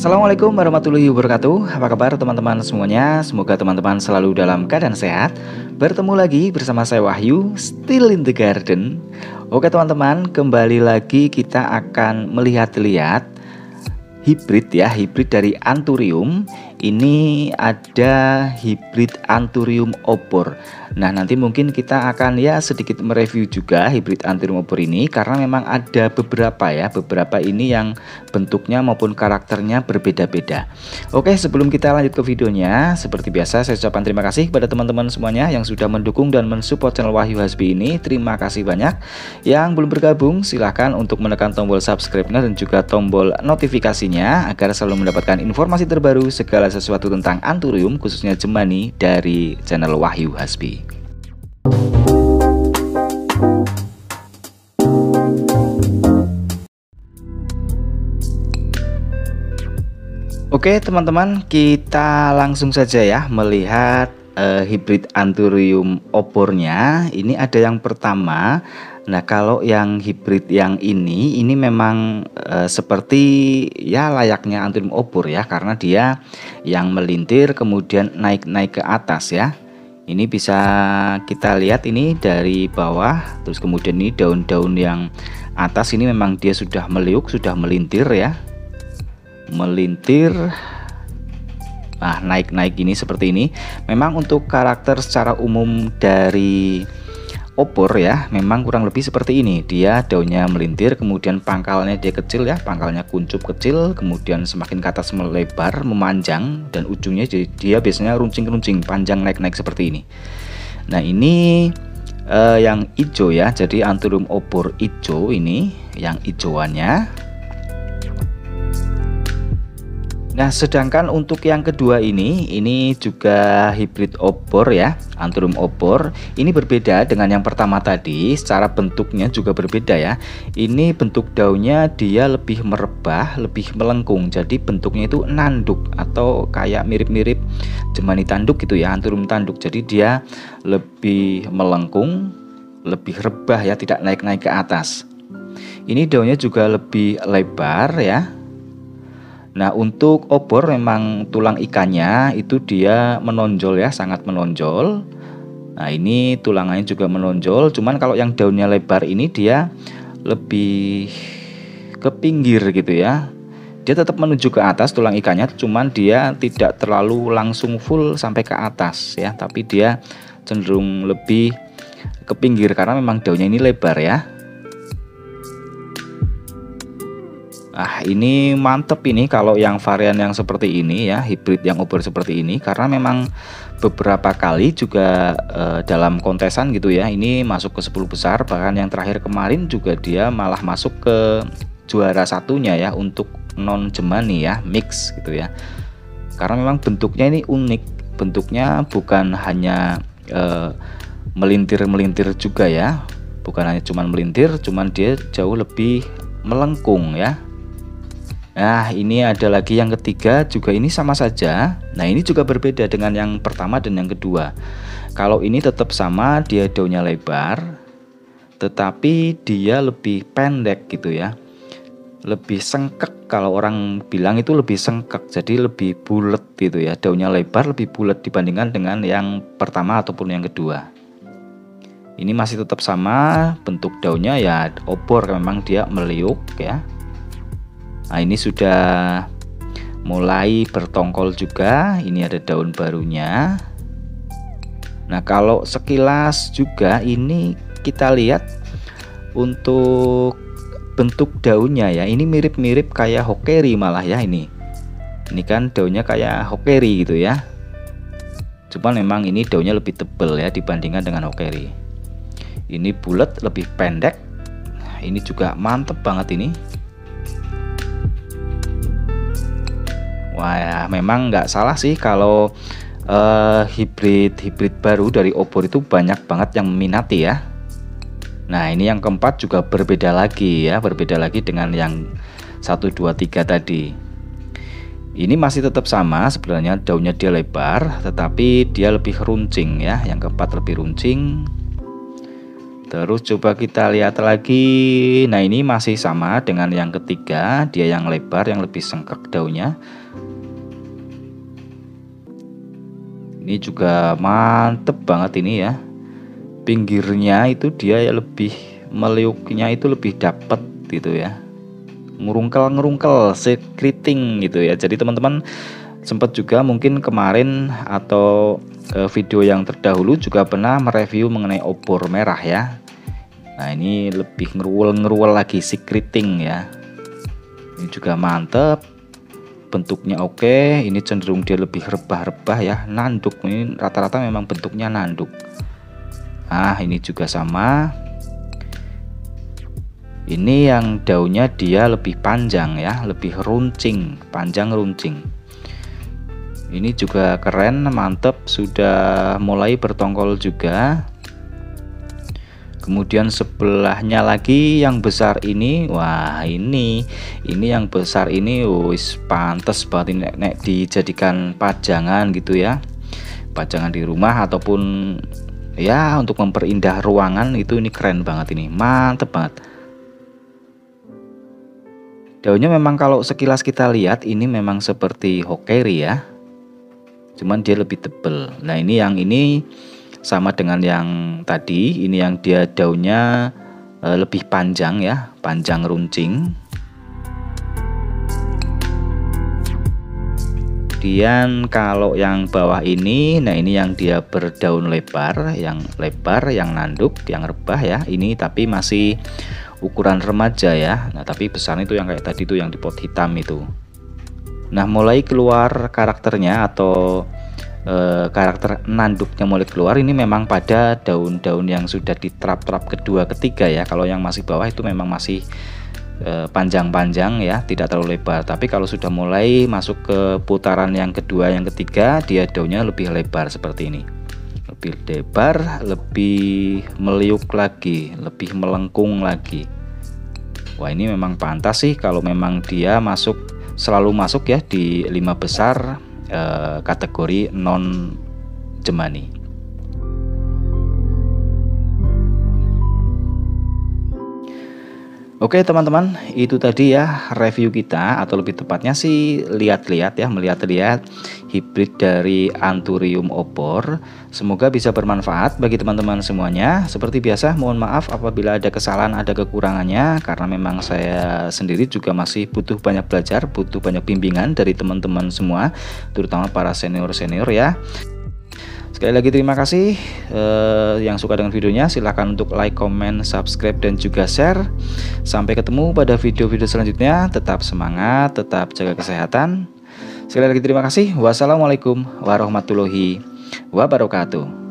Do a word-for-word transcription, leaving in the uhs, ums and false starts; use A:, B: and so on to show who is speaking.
A: Assalamualaikum warahmatullahi wabarakatuh. Apa kabar teman-teman semuanya? Semoga teman-teman selalu dalam keadaan sehat. Bertemu lagi bersama saya Wahyu, Still in the Garden. Oke teman-teman, kembali lagi kita akan melihat-lihat hibrid ya, hibrid dari Anthurium. Ini ada hibrid Anthurium obor. Nah, nanti mungkin kita akan ya sedikit mereview juga hibrid Anthurium obor ini, karena memang ada beberapa ya, beberapa ini yang bentuknya maupun karakternya berbeda-beda. Oke, sebelum kita lanjut ke videonya, seperti biasa saya ucapkan terima kasih kepada teman-teman semuanya yang sudah mendukung dan mensupport channel Wahyu Hasbi ini. Terima kasih banyak. Yang belum bergabung silahkan untuk menekan tombol subscribe dan juga tombol notifikasinya agar selalu mendapatkan informasi terbaru segala sesuatu tentang Anthurium, khususnya Jemani, dari channel Wahyu Hasbi. Oke teman-teman, kita langsung saja ya melihat uh, hibrid Anthurium obornya. Ini ada yang pertama. Nah, kalau yang hibrid yang ini, ini memang e, seperti ya layaknya Anthurium obor ya, karena dia yang melintir kemudian naik-naik ke atas ya. Ini bisa kita lihat ini dari bawah, terus kemudian ini daun-daun yang atas ini memang dia sudah meliuk, sudah melintir ya. Melintir. Nah, naik-naik ini seperti ini. Memang untuk karakter secara umum dari obor ya, memang kurang lebih seperti ini. Dia daunnya melintir, kemudian pangkalnya dia kecil ya, pangkalnya kuncup kecil, kemudian semakin ke atas melebar, memanjang, dan ujungnya dia biasanya runcing-runcing, panjang naik-naik seperti ini. Nah, ini eh, yang hijau ya, jadi Anthurium obor hijau ini, yang hijauannya. Nah, sedangkan untuk yang kedua ini, ini juga hibrid obor ya, Anthurium obor. Ini berbeda dengan yang pertama tadi, secara bentuknya juga berbeda ya. Ini bentuk daunnya dia lebih merebah, lebih melengkung. Jadi bentuknya itu nanduk atau kayak mirip-mirip Jemani tanduk gitu ya, Anthurium tanduk. Jadi dia lebih melengkung, lebih rebah ya, tidak naik-naik ke atas. Ini daunnya juga lebih lebar ya. Nah, untuk obor memang tulang ikannya itu dia menonjol ya, sangat menonjol. Nah, ini tulangannya juga menonjol, cuman kalau yang daunnya lebar ini dia lebih ke pinggir gitu ya. Dia tetap menuju ke atas tulang ikannya, cuman dia tidak terlalu langsung full sampai ke atas ya, tapi dia cenderung lebih ke pinggir karena memang daunnya ini lebar ya. Nah, ini mantep ini kalau yang varian yang seperti ini ya, hibrid yang obor seperti ini, karena memang beberapa kali juga e, dalam kontesan gitu ya, ini masuk ke sepuluh besar, bahkan yang terakhir kemarin juga dia malah masuk ke juara satunya ya untuk non Jemani ya, mix gitu ya. Karena memang bentuknya ini unik, bentuknya bukan hanya melintir-melintir juga ya, bukan hanya cuman melintir, cuman dia jauh lebih melengkung ya. Nah, ini ada lagi yang ketiga, juga ini sama saja. Nah, ini juga berbeda dengan yang pertama dan yang kedua. Kalau ini tetap sama, dia daunnya lebar, tetapi dia lebih pendek gitu ya. Lebih sengkek, kalau orang bilang itu lebih sengkek, jadi lebih bulat gitu ya. Daunnya lebar, lebih bulat dibandingkan dengan yang pertama ataupun yang kedua. Ini masih tetap sama, bentuk daunnya ya obor, memang dia meliuk ya. Nah, ini sudah mulai bertongkol juga. Ini ada daun barunya. Nah, kalau sekilas juga ini kita lihat untuk bentuk daunnya ya, ini mirip-mirip kayak hokeri malah ya ini. Ini kan daunnya kayak hokeri gitu ya. Cuman memang ini daunnya lebih tebal ya dibandingkan dengan hokeri. Ini bulat, lebih pendek. Ini juga mantep banget ini. Wah ya, memang nggak salah sih kalau uh, hibrid hibrid baru dari obor itu banyak banget yang meminati ya. Nah, ini yang keempat juga berbeda lagi ya, berbeda lagi dengan yang satu dua tiga tadi. Ini masih tetap sama sebenarnya, daunnya dia lebar tetapi dia lebih runcing ya. Yang keempat lebih runcing. Terus coba kita lihat lagi. Nah, ini masih sama dengan yang ketiga, dia yang lebar, yang lebih sengkak daunnya. Ini juga mantep banget ini ya. Pinggirnya itu dia ya lebih meliuknya itu lebih dapet gitu ya. Ngerungkel-ngerungkel, sekriting gitu ya. Jadi teman-teman sempat juga mungkin kemarin atau e, video yang terdahulu juga pernah mereview mengenai obor merah ya. Nah, ini lebih ngeruwel-ngeruwel lagi, sekriting ya. Ini juga mantep. Bentuknya oke, ini cenderung dia lebih rebah-rebah ya, nanduk. Ini rata-rata memang bentuknya nanduk. Nah, ini juga sama. Ini yang daunnya dia lebih panjang ya, lebih runcing, panjang runcing. Ini juga keren, mantep, sudah mulai bertongkol juga. Kemudian sebelahnya lagi yang besar ini, wah ini ini yang besar ini wis pantes banget ini nek, nek dijadikan pajangan gitu ya, pajangan di rumah ataupun ya untuk memperindah ruangan. Itu ini keren banget, ini mantep banget. Daunnya memang kalau sekilas kita lihat ini memang seperti hokeri ya, cuman dia lebih tebel. Nah, ini yang ini sama dengan yang tadi, ini yang dia daunnya e, lebih panjang ya, panjang runcing. Kemudian kalau yang bawah ini, nah ini yang dia berdaun lebar, yang lebar, yang nanduk, yang rebah ya. Ini tapi masih ukuran remaja ya. Nah, tapi besarnya itu yang kayak tadi tuh yang di pot hitam itu. Nah, mulai keluar karakternya atau E, karakter nanduknya mulai keluar ini memang pada daun-daun yang sudah diterap-terap kedua ketiga ya. Kalau yang masih bawah itu memang masih panjang-panjang ya, tidak terlalu lebar. Tapi kalau sudah mulai masuk ke putaran yang kedua yang ketiga, dia daunnya lebih lebar seperti ini, lebih lebar, lebih meliuk lagi, lebih melengkung lagi. Wah, ini memang pantas sih kalau memang dia masuk, selalu masuk ya di lima besar Eh, kategori non jemani. Oke teman-teman, itu tadi ya review kita, atau lebih tepatnya sih lihat-lihat ya, melihat-lihat hibrid dari Anthurium obor. Semoga bisa bermanfaat bagi teman-teman semuanya. Seperti biasa, mohon maaf apabila ada kesalahan, ada kekurangannya, karena memang saya sendiri juga masih butuh banyak belajar, butuh banyak bimbingan dari teman-teman semua, terutama para senior-senior ya. Sekali lagi terima kasih eh, yang suka dengan videonya, silahkan untuk like, comment, subscribe, dan juga share. Sampai ketemu pada video-video selanjutnya. Tetap semangat, tetap jaga kesehatan. Sekali lagi terima kasih. Wassalamualaikum warahmatullahi wabarakatuh.